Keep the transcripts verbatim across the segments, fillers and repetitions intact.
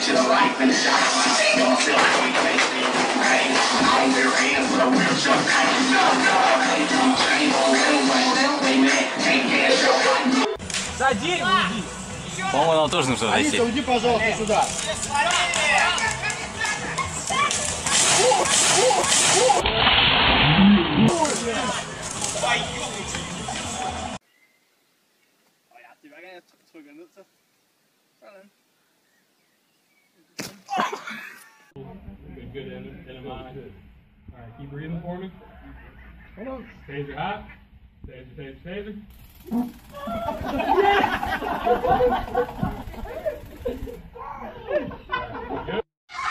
За дерево иди. По-моему, нам тоже нужно зайти. Алиса, уйди, пожалуйста, сюда. Good in, in a mind. All right, keep breathing for me. Hold on. Taser hot. Taser, taser, taser. Good.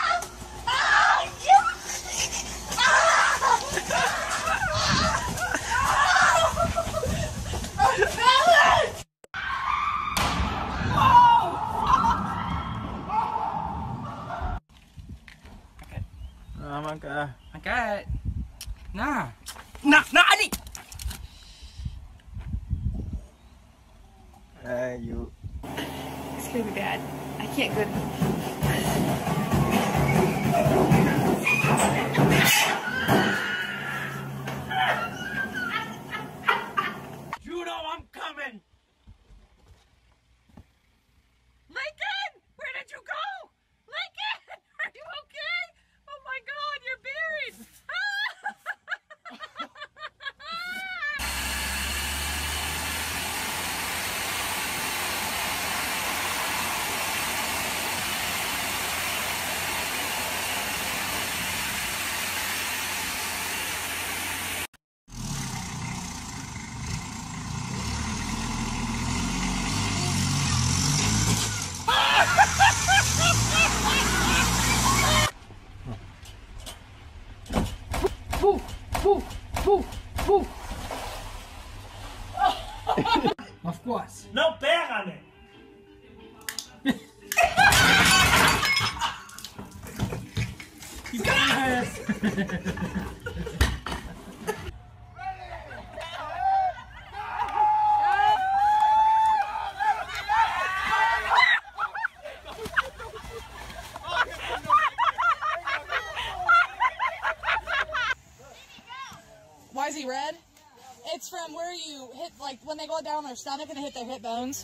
Ah, mangga. Angkat. Nah. Nah, nah ni. Ayo. It's gonna be bad. I can't go. You know I'm coming. Lincoln, where did you go? Lincoln, are you okay? Oh my God, you're buried. Woo, woo, woo, woo. Of course. Não pega, né? Why is he red? It's from where you hit, like when they go down their stomach and they hit their hip bones.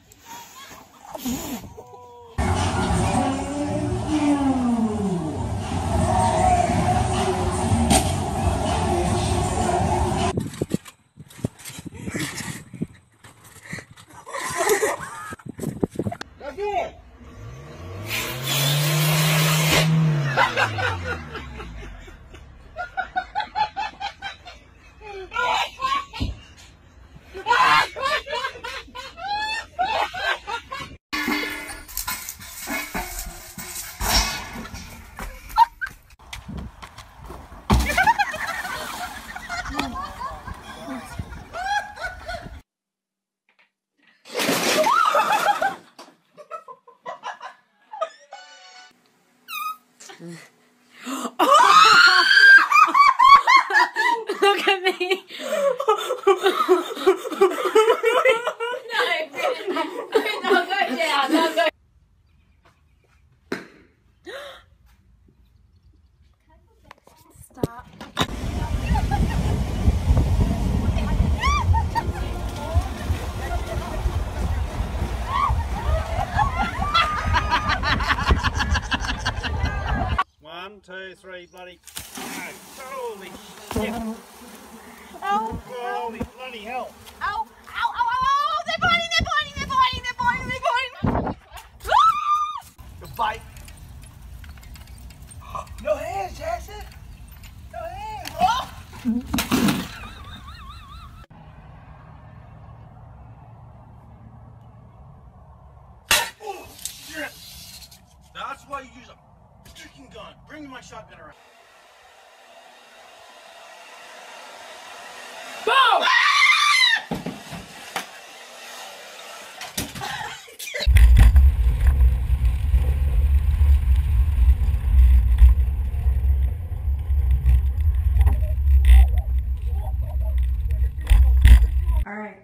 Look at me. No, no, go down. No, go. Stop. One, two, three, bloody. No. Holy shit. Ow. Holy bloody hell. Ow, ow, ow, ow, ow, they're biting, they're biting, they're biting, they're biting, they're biting. Ah! The bite. No hands, Jackson. No hands. Oh! Oh, shit. That's why you use a freaking gun. Bring my shotgun around. Boom! Alright.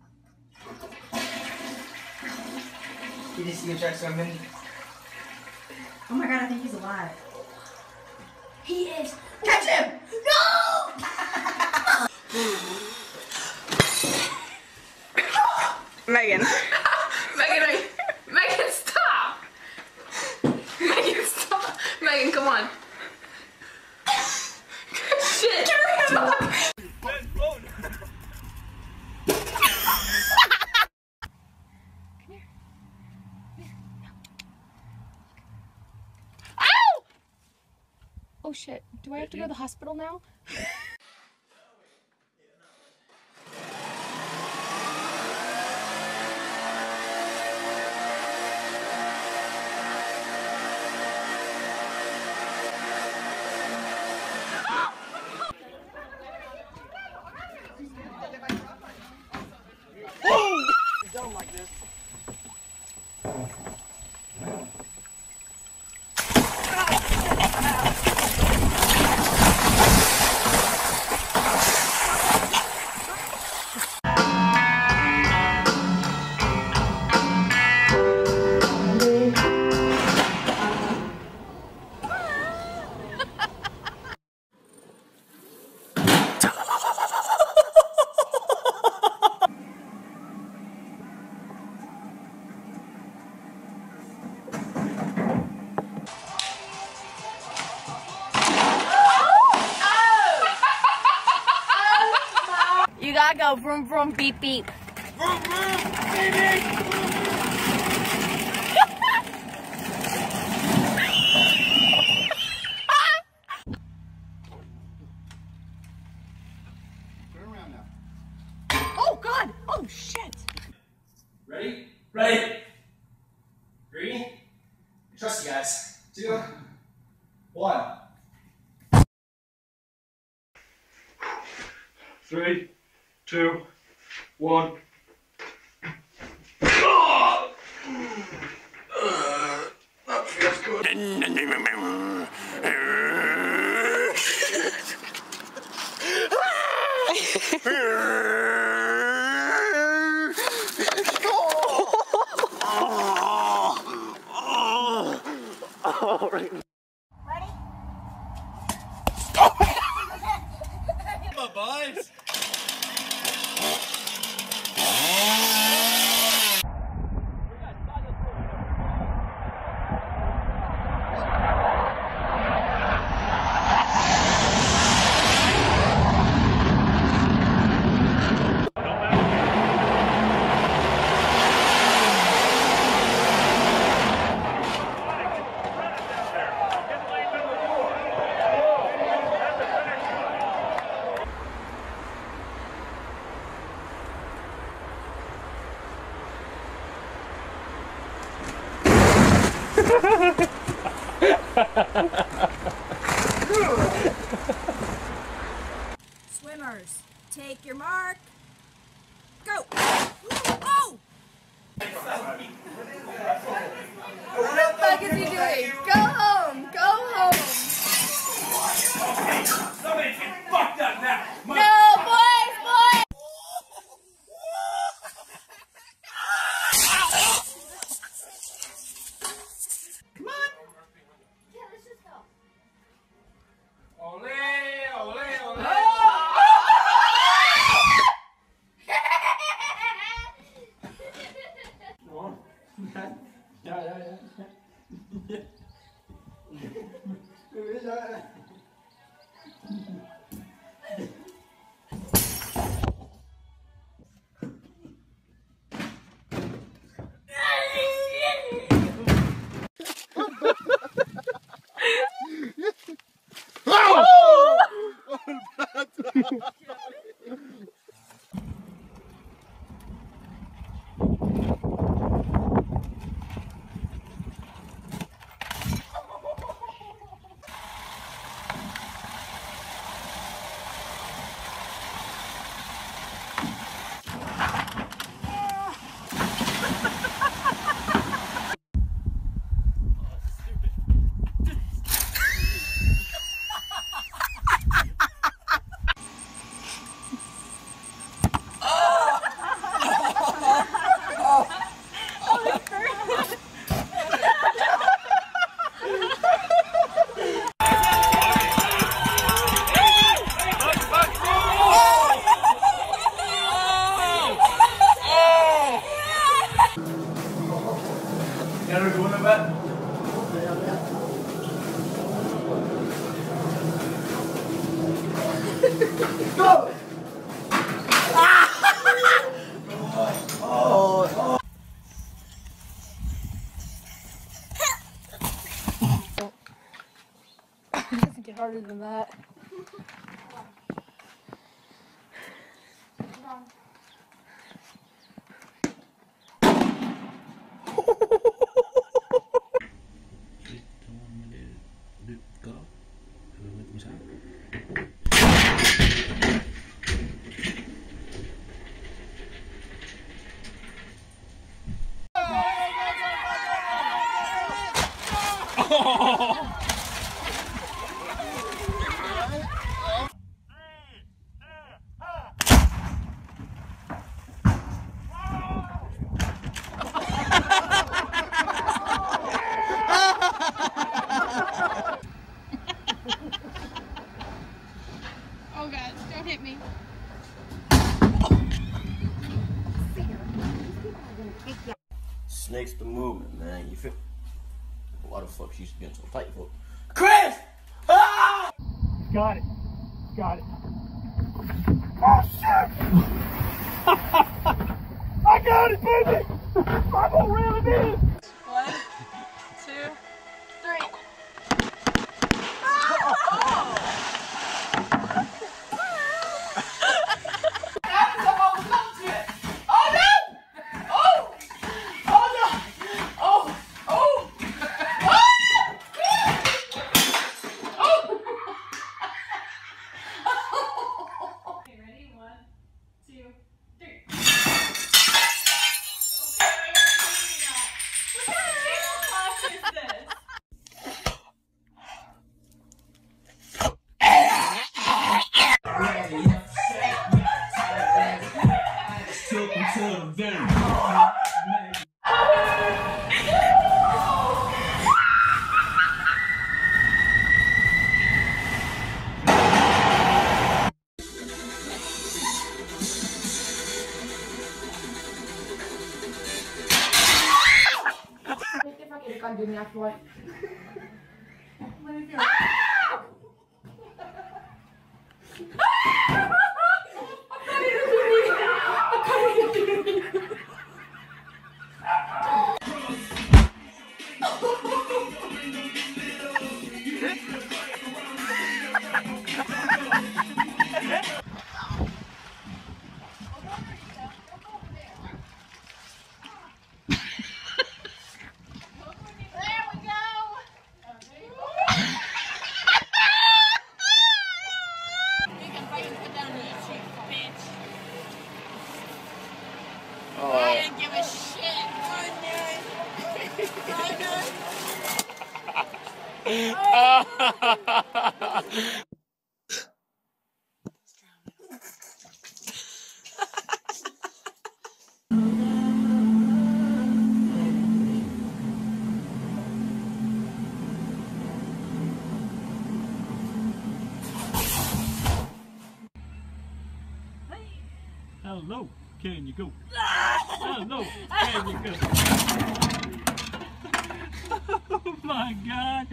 You just see a Jackson Mini. Oh my god, I think he's alive. He is. Catch him! No! Megan. Megan, I, Megan, stop! Megan, stop! Megan, come on. Shit! Stop! Oh shit, do I have to go to the hospital now? Don't like this. You gotta go vroom vroom beep beep. Vroom, vroom, beep, beep. Turn around now. Oh god! Oh shit! Ready? Ready. Three. I trust you guys. Two. One. Three, two, one. That feels good. My boys. Swimmers, take your mark. Go! Oh! What the fuck is he doing? Go home! Go home! Somebody's getting fucked up now. No, boys, boys! Come on! Yeah, let's just go. harder than that. Oh God, don't hit me. Snake's the movement, man. You feel? Why the fuck she's getting so tight for? Chris! Ah! Got it. Got it. Oh shit! I got it, baby! I'm gonna reel it in! One, two, three. Kan dunia boy. I didn't give a shit. Hello, can you go? Hello, can you go? Oh my God.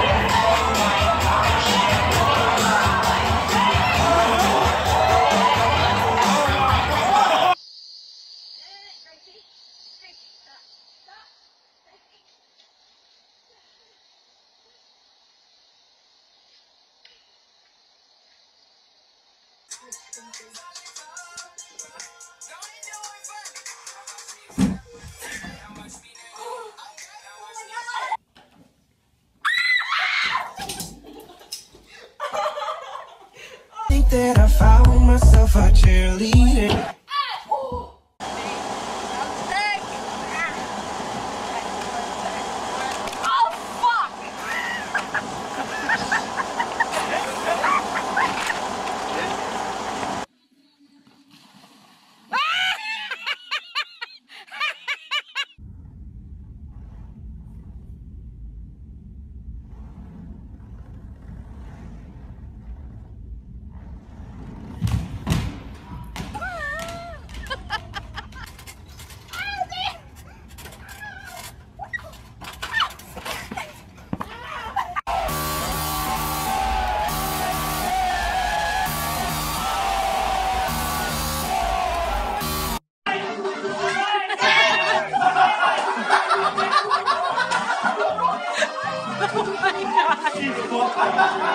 Think that I found myself a cheerleader. Oh my God.